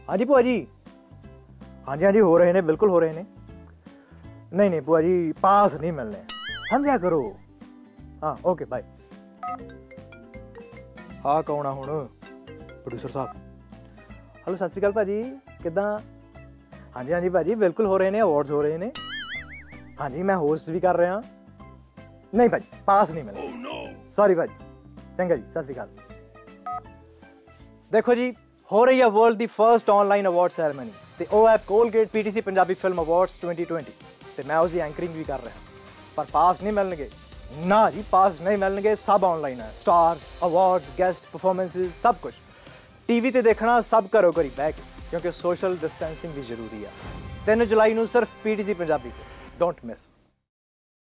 हाँ जी भूआ जी, हाँ जी हो रहे ने, बिल्कुल हो रहे ने। नहीं नहीं भूआ जी, पास नहीं मिलने, समझा करो। हाँ ओके बाय। हाँ कौन आ हुण? प्रोड्यूसर साहब। हेलो सत श्री अकाल भाजी, किदां? हाँ जी भाजी बिल्कुल हो रहे ने, अवार्ड्स हो रहे ने। हाँ जी मैं होस्ट भी कर रहा। नहीं भाजी पास नहीं मिलने, सॉरी भाजी। चंगा जी, सत श्री अकाल। देखो जी, हो रही है वर्ल्ड दी फर्स्ट ऑनलाइन अवार्ड सैरेमनी ते ओ है Colgate PTC Punjabi film awards 2020 ते मैं उसकी एंकरिंग भी कर रहा। पर पास नहीं मिलने ना जी, पास नहीं मिलने, सब ऑनलाइन है। स्टार्स, अवार्ड्स, गेस्ट परफॉर्मेंसेज, सब कुछ टीवी ते देखना, सब घरों घरी बह के, क्योंकि सोशल डिस्टेंसिंग भी जरूरी है। 3 जुलाई नूं सिर्फ पीटीसी पंजाबी, डोंट मिस।